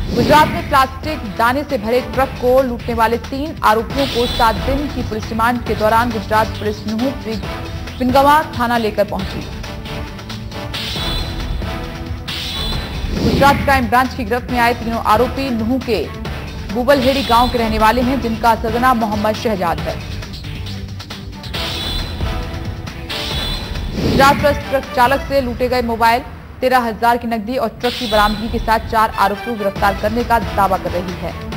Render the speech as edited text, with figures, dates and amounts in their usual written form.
गुजरात में प्लास्टिक दाने से भरे ट्रक को लूटने वाले 3 आरोपियों को 7 दिन की पुलिस रिमांड के दौरान गुजरात पुलिस नुहू पिनगवा थाना लेकर पहुंची। गुजरात क्राइम ब्रांच की गिरफ्त में आए तीनों आरोपी नुहू के बुबलहेड़ी गांव के रहने वाले हैं, जिनका सरगना मोहम्मद शहजाद है। गुजरात प्रेस ट्रक चालक से लूटे गए मोबाइल, 13,000 की नकदी और ट्रक की बरामदगी के साथ 4 आरोपियों को गिरफ्तार करने का दावा कर रही है।